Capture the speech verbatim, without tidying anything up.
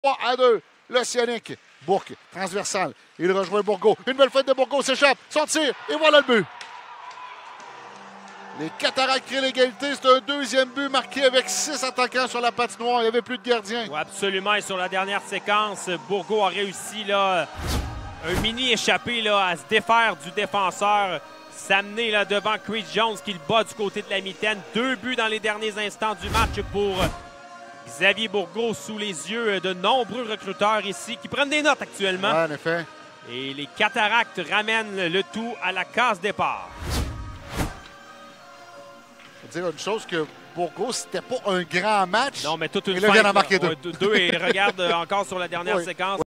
trois à deux. L'Océanique. Bourque, transversal. Il rejoint Bourgault. Une belle fête de Bourgault s'échappe. Son tir. Et voilà le but. Les Cataractes créent l'égalité. C'est un deuxième but marqué avec six attaquants sur la patinoire. Il n'y avait plus de gardien. Oui, absolument. Et sur la dernière séquence, Bourgault a réussi là, un mini échappé là, à se défaire du défenseur. S'amener là, devant Chris Jones qui le bat du côté de la mitaine. Deux buts dans les derniers instants du match pour Xavier Bourgault sous les yeux de nombreux recruteurs ici qui prennent des notes actuellement. Ouais, en effet. Et les Cataractes ramènent le tout à la case départ. Je veux dire une chose que Bourgault, c'était pas un grand match. Non, mais toute une Et là, il vient d'en fête, marquer là. deux. Ouais, deux et regarde encore sur la dernière Oui. séquence.